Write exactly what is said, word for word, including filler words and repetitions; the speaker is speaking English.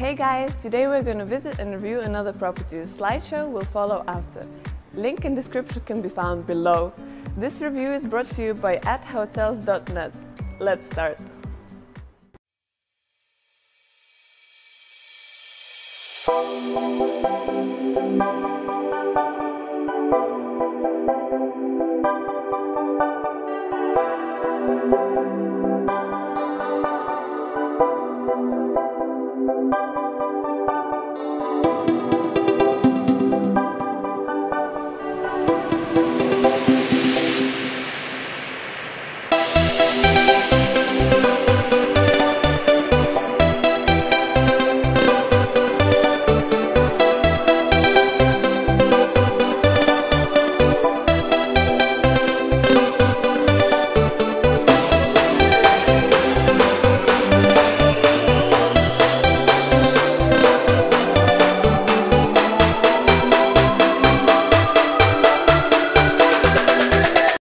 Hey guys, today we're going to visit and review another property. The slideshow will follow after. Link in description can be found below. This review is brought to you by at hotels dot net. Let's start.